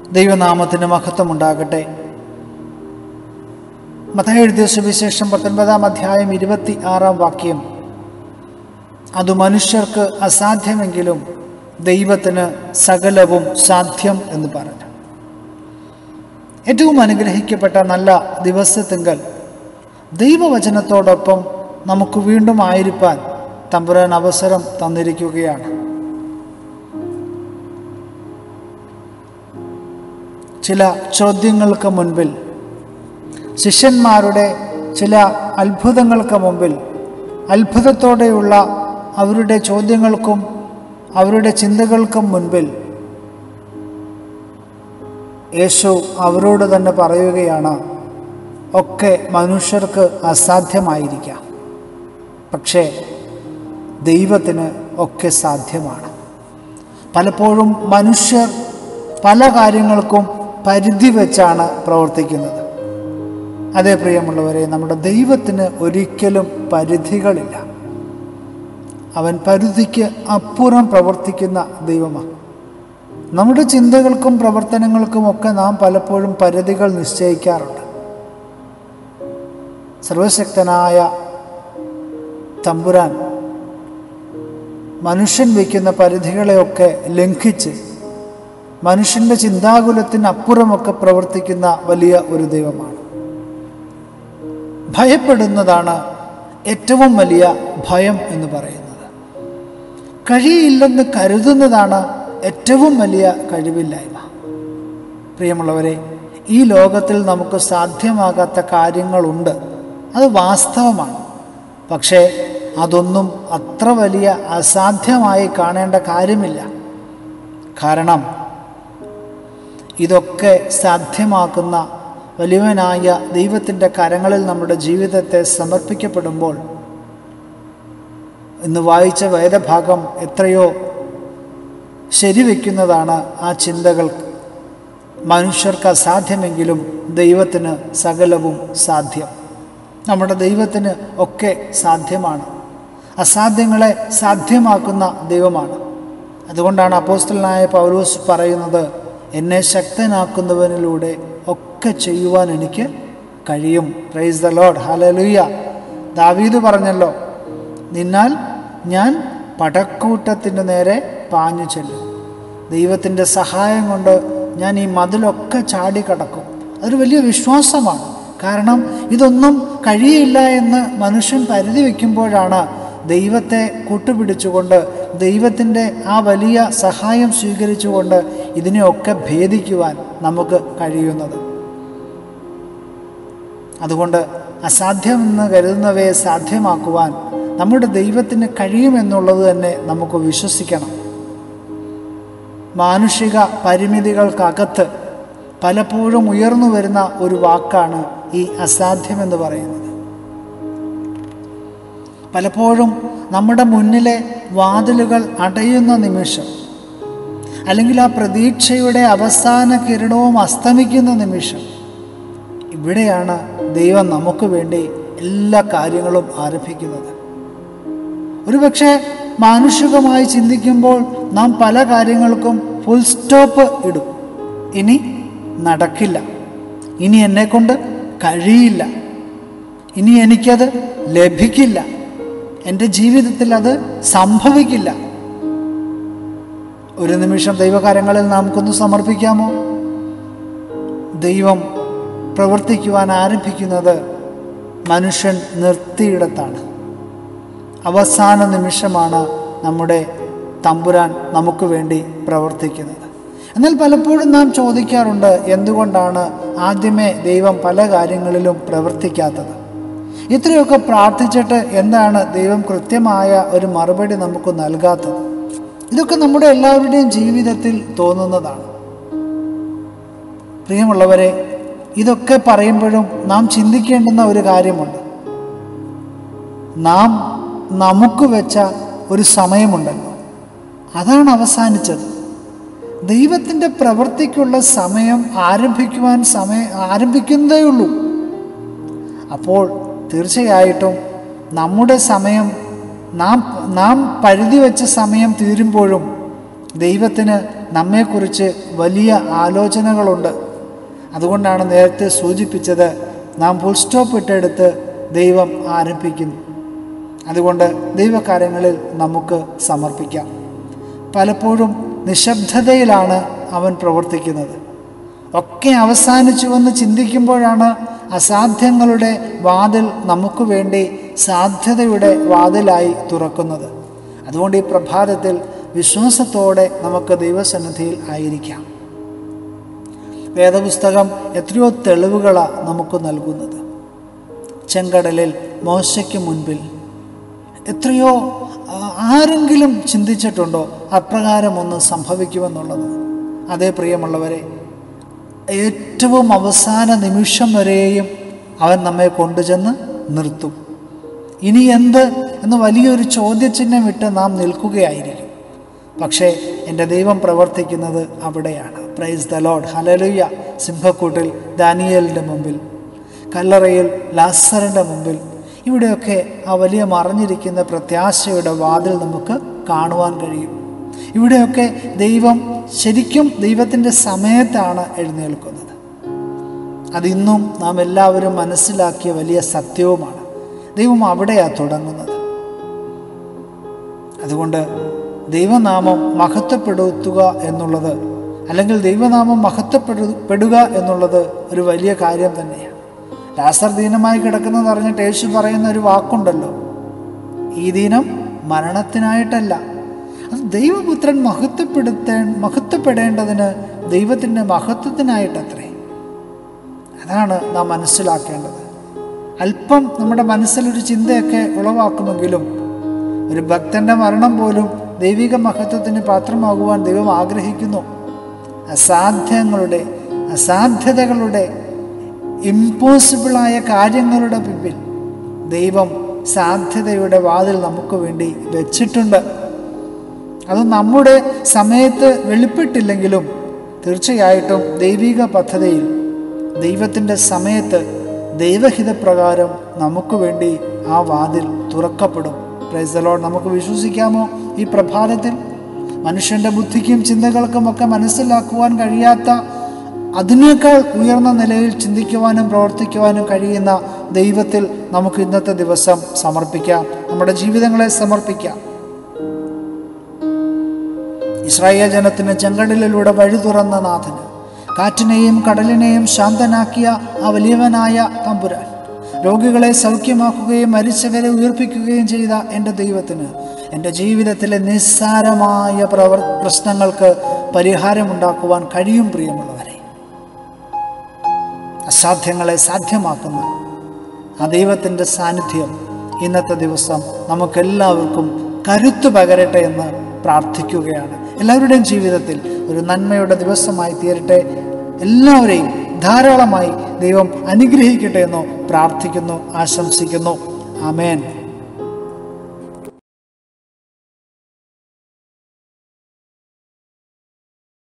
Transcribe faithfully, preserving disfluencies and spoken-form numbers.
ദൈവനാമത്തിന് മഹത്വമുണ്ടാകട്ടെ. മത്തായി എഴുതിയ സുവിശേഷം പത്തൊൻപതാം അധ്യായം ഇരുപത്തി ആറാം വാക്യം, അത് മനുഷ്യർക്ക് അസാധ്യമെങ്കിലും ദൈവത്തിന് സകലവും സാധ്യം എന്ന് പറഞ്ഞു. ഏറ്റവും അനുഗ്രഹിക്കപ്പെട്ട നല്ല ദിവസത്തിങ്കൽ ദൈവവചനത്തോടൊപ്പം നമുക്ക് വീണ്ടും ആയിരിക്കാൻ തമ്പുരാൻ അവസരം തന്നിരിക്കുകയാണ്. ചില ചോദ്യങ്ങൾക്ക് മുൻപിൽ, ശിഷ്യന്മാരുടെ ചില അത്ഭുതങ്ങൾക്ക് മുമ്പിൽ, അത്ഭുതത്തോടെയുള്ള അവരുടെ ചോദ്യങ്ങൾക്കും അവരുടെ ചിന്തകൾക്കും മുൻപിൽ യേശു അവരോട് തന്നെ പറയുകയാണ്, ഒക്കെ മനുഷ്യർക്ക് അസാധ്യമായിരിക്കാം, പക്ഷേ ദൈവത്തിന് ഒക്കെ സാധ്യമാണ്. പലപ്പോഴും മനുഷ്യർ പല കാര്യങ്ങൾക്കും പരിധി വെച്ചാണ് പ്രവർത്തിക്കുന്നത്. അതേ പ്രിയമുള്ളവരെ, നമ്മുടെ ദൈവത്തിന് ഒരിക്കലും പരിധികളില്ല. അവൻ പരിധിക്ക് അപ്പുറം പ്രവർത്തിക്കുന്ന ദൈവമാണ്. നമ്മുടെ ചിന്തകൾക്കും പ്രവർത്തനങ്ങൾക്കുമൊക്കെ നാം പലപ്പോഴും പരിധികൾ നിശ്ചയിക്കാറുണ്ട്. സർവശക്തനായ തമ്പുരാൻ മനുഷ്യൻ വയ്ക്കുന്ന പരിധികളെയൊക്കെ ലംഘിച്ച് മനുഷ്യൻ്റെ ചിന്താകുലത്തിനപ്പുറമൊക്കെ പ്രവർത്തിക്കുന്ന വലിയ ഒരു ദൈവമാണ്. ഭയപ്പെടുന്നതാണ് ഏറ്റവും വലിയ ഭയം എന്ന് പറയുന്നത്. കഴിയില്ലെന്ന് കരുതുന്നതാണ് ഏറ്റവും വലിയ കഴിവില്ലായ്മ. പ്രിയമുള്ളവരെ, ഈ ലോകത്തിൽ നമുക്ക് സാധ്യമാകാത്ത കാര്യങ്ങളുണ്ട്, അത് വാസ്തവമാണ്. പക്ഷേ അതൊന്നും അത്ര വലിയ അസാധ്യമായി കാണേണ്ട കാര്യമില്ല. കാരണം ഇതൊക്കെ സാധ്യമാക്കുന്ന വലിയവനായ ദൈവത്തിൻ്റെ കരങ്ങളിൽ നമ്മുടെ ജീവിതത്തെ സമർപ്പിക്കപ്പെടുമ്പോൾ, ഇന്ന് വായിച്ച വേദഭാഗം എത്രയോ ശരിവെക്കുന്നതാണ് ആ ചിന്തകൾക്ക്. മനുഷ്യർക്ക് അസാധ്യമെങ്കിലും ദൈവത്തിന് സകലവും സാധ്യം. നമ്മുടെ ദൈവത്തിന് ഒക്കെ സാധ്യമാണ്. അസാധ്യങ്ങളെ സാധ്യമാക്കുന്ന ദൈവമാണ്. അതുകൊണ്ടാണ് അപ്പോസ്തലനായ പൗലോസ് പറയുന്നത്, എന്നെ ശക്തനാക്കുന്നവനിലൂടെ ഒക്കെ ചെയ്യുവാൻ എനിക്ക് കഴിയും. Praise the lord, hallelujah. ദാവീദ് പറഞ്ഞല്ലോ, നിന്നാൽ ഞാൻ പടക്കൂട്ടത്തിൻ്റെ നേരെ പാഞ്ഞു ചെല്ലും. ദൈവത്തിൻ്റെ സഹായം കൊണ്ട് ഞാൻ ഈ മതിലൊക്കെ ചാടിക്കടക്കും. അതൊരു വലിയ വിശ്വാസമാണ്. കാരണം ഇതൊന്നും കഴിയില്ല എന്ന് മനുഷ്യൻ പരിധി വയ്ക്കുമ്പോഴാണ് ദൈവത്തെ കൂട്ടുപിടിച്ചുകൊണ്ട്, ദൈവത്തിൻ്റെ ആ വലിയ സഹായം സ്വീകരിച്ചുകൊണ്ട് ഇതിനെയൊക്കെ ഭേദിക്കുവാൻ നമുക്ക് കഴിയുന്നത്. അതുകൊണ്ട് അസാധ്യമെന്ന് കരുതുന്നവയെ സാധ്യമാക്കുവാൻ നമ്മുടെ ദൈവത്തിന് കഴിയുമെന്നുള്ളത് തന്നെ നമുക്ക് വിശ്വസിക്കണം. മാനുഷിക പരിമിതികൾക്കകത്ത് പലപ്പോഴും ഉയർന്നു വരുന്ന ഒരു വാക്കാണ് ഈ അസാധ്യമെന്ന് പറയുന്നത്. പലപ്പോഴും നമ്മുടെ മുന്നിലെ വാതിലുകൾ അടയുന്ന നിമിഷം, അല്ലെങ്കിൽ ആ പ്രതീക്ഷയുടെ അവസാന കിരണവും അസ്തമിക്കുന്ന നിമിഷം, ഇവിടെയാണ് ദൈവം നമുക്ക് വേണ്ടി എല്ലാ കാര്യങ്ങളും ആരംഭിക്കുന്നത്. ഒരുപക്ഷെ മാനുഷികമായി ചിന്തിക്കുമ്പോൾ നാം പല കാര്യങ്ങൾക്കും ഫുൾ സ്റ്റോപ്പ് ഇടും. ഇനി നടക്കില്ല, ഇനി എന്നെക്കൊണ്ട് കഴിയില്ല, ഇനി എനിക്കത് ലഭിക്കില്ല, എൻ്റെ ജീവിതത്തിൽ അത് സംഭവിക്കില്ല. ഒരു നിമിഷം ദൈവകാര്യങ്ങളിൽ നമുക്കൊന്ന് സമർപ്പിക്കാമോ? ദൈവം പ്രവർത്തിക്കുവാൻ ആരംഭിക്കുന്നത് മനുഷ്യൻ നിർത്തിയിടത്താണ്. അവസാന നിമിഷമാണ് നമ്മുടെ തമ്പുരാൻ നമുക്ക് വേണ്ടി പ്രവർത്തിക്കുന്നത്. എന്നാൽ പലപ്പോഴും നാം ചോദിക്കാറുണ്ട്, എന്തുകൊണ്ടാണ് ആദ്യമേ ദൈവം പല കാര്യങ്ങളിലും പ്രവർത്തിക്കാത്തത്? ഇത്രയൊക്കെ പ്രാർത്ഥിച്ചിട്ട് എന്താണ് ദൈവം കൃത്യമായ ഒരു മറുപടി നമുക്ക് നൽകാത്തത്? ഇതൊക്കെ നമ്മുടെ എല്ലാവരുടെയും ജീവിതത്തിൽ തോന്നുന്നതാണ്. പ്രിയമുള്ളവരെ, ഇതൊക്കെ പറയുമ്പോഴും നാം ചിന്തിക്കേണ്ടുന്ന ഒരു കാര്യമുണ്ട്. നാം നമുക്ക് വെച്ച ഒരു സമയമുണ്ടല്ലോ, അതാണ് അവസാനിച്ചത്. ദൈവത്തിൻ്റെ പ്രവൃത്തിക്കുള്ള സമയം ആരംഭിക്കുവാൻ സമയം ആരംഭിക്കുന്നതേ ഉള്ളൂ. അപ്പോൾ തീർച്ചയായിട്ടും നമ്മുടെ സമയം, നാം നാം പരിധി വെച്ച സമയം തീരുമ്പോഴും ദൈവത്തിന് നമ്മെക്കുറിച്ച് വലിയ ആലോചനകളുണ്ട്. അതുകൊണ്ടാണ് നേരത്തെ സൂചിപ്പിച്ചത്, നാം ഫുൾ സ്റ്റോപ്പ് ഇട്ടെടുത്ത് ദൈവം ആരംഭിക്കുന്നു. അതുകൊണ്ട് ദൈവകാര്യങ്ങളിൽ നമുക്ക് സമർപ്പിക്കാം. പലപ്പോഴും നിശബ്ദതയിലാണ് അവൻ പ്രവർത്തിക്കുന്നത്. ഒക്കെ അവസാനിച്ചുവെന്ന് ചിന്തിക്കുമ്പോഴാണ് അസാധ്യങ്ങളുടെ വാതിൽ നമുക്ക് വേണ്ടി സാധ്യതയുടെ വാതിലായി തുറക്കുന്നത്. അതുകൊണ്ട് ഈ പ്രഭാതത്തിൽ വിശ്വാസത്തോടെ നമുക്ക് ദൈവസന്നിധിയിൽ ആയിരിക്കാം. വേദപുസ്തകം എത്രയോ തെളിവുകളാണ് നമുക്ക് നൽകുന്നത്. ചെങ്കടലിൽ മോശയ്ക്ക് മുൻപിൽ എത്രയോ ആരെങ്കിലും ചിന്തിച്ചിട്ടുണ്ടോ അപ്രകാരം ഒന്ന് സംഭവിക്കുമെന്നുള്ളത്? അതേ പ്രിയമുള്ളവരെ, ഏറ്റവും അവസാന നിമിഷം വരെയും അവൻ നമ്മെ കൊണ്ടുചെന്ന് നിർത്തും. ഇനി എന്ത് എന്ന് വലിയൊരു ചോദ്യചിഹ്നം ഇട്ട് നാം നിൽക്കുകയായിരിക്കും. പക്ഷേ എൻ്റെ ദൈവം പ്രവർത്തിക്കുന്നത് അവിടെയാണ്. Praise the lord, hallelujah. സിംഹക്കൂട്ടിൽ ദാനിയേലിൻ്റെ മുമ്പിൽ, കല്ലറയിൽ ലാസറിൻ്റെ മുമ്പിൽ, ഇവിടെയൊക്കെ ആ വലിയ മറഞ്ഞിരിക്കുന്ന പ്രത്യാശയുടെ വാതിൽ നമുക്ക് കാണുവാൻ കഴിയും. ഇവിടെയൊക്കെ ദൈവം ശരിക്കും ദൈവത്തിൻ്റെ സമയത്താണ് എഴുന്നേൽക്കുന്നത്. അതിന്നും നാം എല്ലാവരും മനസ്സിലാക്കിയ വലിയ സത്യവുമാണ്. ദൈവം അവിടെയാണ് തുടങ്ങുന്നത്. അതുകൊണ്ട് ദൈവനാമം മഹത്വപ്പെടുത്തുക എന്നുള്ളത്, അല്ലെങ്കിൽ ദൈവനാമം മഹത്വപ്പെടുക എന്നുള്ളത് ഒരു വലിയ കാര്യം തന്നെയാണ്. ലാസർ ദീനമായി കിടക്കുന്നത് അറിഞ്ഞിട്ട് യേശു പറയുന്ന ഒരു വാക്കുണ്ടല്ലോ, ഈ ദീനം മരണത്തിനായിട്ടല്ല, അത് ദൈവപുത്രൻ മഹത്വപ്പെടുത്തേ മഹത്വപ്പെടേണ്ടതിന് ദൈവത്തിൻ്റെ മഹത്വത്തിനായിട്ടത്രേ. അതാണ് നാം മനസ്സിലാക്കേണ്ടത്. അല്പം നമ്മുടെ മനസ്സിലൊരു ചിന്തയൊക്കെ ഉളവാക്കുമെങ്കിലും ഒരു ഭക്തൻ്റെ മരണം പോലും ദൈവിക മഹത്വത്തിന് പാത്രമാകുവാൻ ദൈവം ആഗ്രഹിക്കുന്നു. അസാധ്യങ്ങളുടെ അസാധ്യതകളുടെ ഇമ്പോസിബിളായ കാര്യങ്ങളുടെ പിന്നിൽ ദൈവം സാധ്യതയുടെ വാതിൽ നമുക്ക് വേണ്ടി വെച്ചിട്ടുണ്ട്. അത് നമ്മുടെ സമയത്ത് വെളിപ്പെട്ടില്ലെങ്കിലും തീർച്ചയായിട്ടും ദൈവിക പദ്ധതിയിൽ ദൈവത്തിൻ്റെ സമയത്ത് ദൈവഹിതപ്രകാരം നമുക്ക് വേണ്ടി ആ വാതിൽ തുറക്കപ്പെടും. Praise the Lord. നമുക്ക് വിശ്വസിക്കാമോ ഈ പ്രഭാതത്തിൽ? മനുഷ്യൻ്റെ ബുദ്ധിക്കും ചിന്തകൾക്കും ഒക്കെ മനസ്സിലാക്കുവാൻ കഴിയാത്ത, അതിനേക്കാൾ ഉയർന്ന നിലയിൽ ചിന്തിക്കുവാനും പ്രവർത്തിക്കുവാനും കഴിയുന്ന ദൈവത്തിൽ നമുക്ക് ഇന്നത്തെ ദിവസം സമർപ്പിക്കാം, നമ്മുടെ ജീവിതങ്ങളെ സമർപ്പിക്കാം. ഇസ്രായേൽ ജനത്തിന് ചെങ്കടലിലൂടെ വഴി തുറന്ന നാഥന്, കാറ്റിനെയും കടലിനെയും ശാന്തനാക്കിയ ആ വലിയവനായ തമ്പുരാൻ, രോഗികളെ സൗഖ്യമാക്കുകയും മരിച്ചവരെ ഉയർപ്പിക്കുകയും ചെയ്ത എൻ്റെ ദൈവത്തിന് എൻ്റെ ജീവിതത്തിലെ നിസ്സാരമായ പ്രവർ പ്രശ്നങ്ങൾക്ക് പരിഹാരമുണ്ടാക്കുവാൻ കഴിയും. പ്രിയമുള്ളവരെ, അസാധ്യങ്ങളെ സാധ്യമാക്കുന്ന ആ ദൈവത്തിൻ്റെ സാന്നിധ്യം ഇന്നത്തെ ദിവസം നമുക്കെല്ലാവർക്കും കരുത്ത് പകരട്ടെ എന്ന് പ്രാർത്ഥിക്കുകയാണ്. എല്ലാവരുടെയും ജീവിതത്തിൽ ഒരു നന്മയുടെ ദിവസമായി തീരട്ടെ. എല്ലാവരെയും ധാരാളമായി ദൈവം അനുഗ്രഹിക്കട്ടെ എന്ന് പ്രാർത്ഥിക്കുന്നു, ആശംസിക്കുന്നു. ആമേൻ.